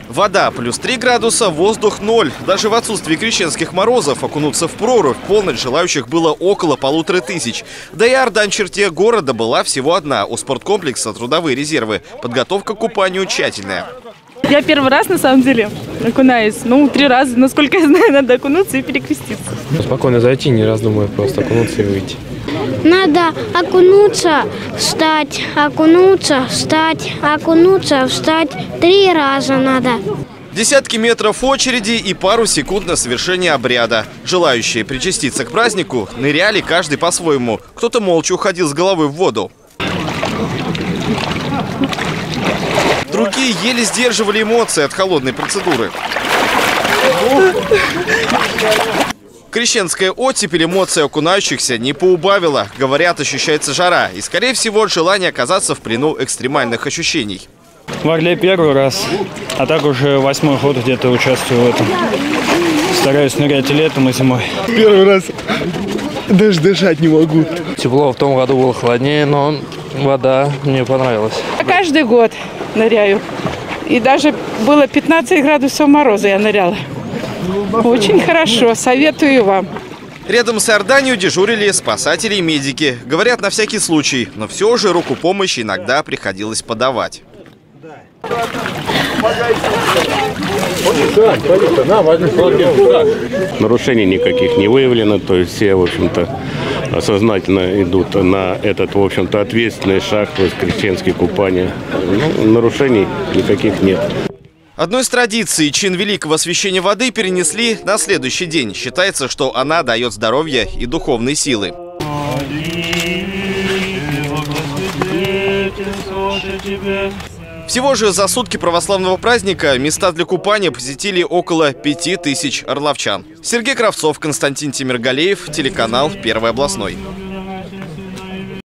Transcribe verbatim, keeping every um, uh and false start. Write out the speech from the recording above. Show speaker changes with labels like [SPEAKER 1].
[SPEAKER 1] Вода плюс три градуса, воздух ноль. Даже в отсутствии крещенских морозов окунуться в прорубь в полночь желающих было около полутора тысяч. Да и орда в черте города была всего одна. У спорткомплекса трудовые резервы. Подготовка к купанию тщательная.
[SPEAKER 2] Я первый раз, на самом деле, окунаюсь. Ну, три раза, насколько я знаю, надо окунуться и перекреститься.
[SPEAKER 3] Спокойно зайти, не раздумывая, просто окунуться и выйти.
[SPEAKER 4] Надо окунуться, встать, окунуться, встать, окунуться, встать. Три раза надо.
[SPEAKER 1] Десятки метров очереди и пару секунд на совершение обряда. Желающие причаститься к празднику ныряли каждый по-своему. Кто-то молча уходил с головой в воду. Другие еле сдерживали эмоции от холодной процедуры. Крещенская оттепель эмоций окунающихся не поубавила. Говорят, ощущается жара. И, скорее всего, желание оказаться в плену экстремальных ощущений.
[SPEAKER 5] В Орле первый раз, а так уже восьмой год где-то участвую в этом. Стараюсь нырять и летом, и зимой.
[SPEAKER 6] Первый раз даже дышать не могу.
[SPEAKER 3] Тепло в том году было холоднее, но вода мне понравилась.
[SPEAKER 2] Каждый год ныряю. И даже было пятнадцать градусов мороза я ныряла. Очень хорошо, советую вам.
[SPEAKER 1] Рядом с Иорданией дежурили спасатели и медики. Говорят, на всякий случай, но все же руку помощи иногда приходилось подавать.
[SPEAKER 7] Нарушений никаких не выявлено, то есть все, в общем-то, сознательно идут на этот, в общем-то, ответственный шаг, то есть крещенские купания. Ну, нарушений никаких нет.
[SPEAKER 1] Одной из традиций чин великого освящения воды перенесли на следующий день. Считается, что она дает здоровье и духовные силы. Всего же за сутки православного праздника места для купания посетили около пяти тысяч орловчан. Сергей Кравцов, Константин Тимиргалеев, телеканал Первый областной.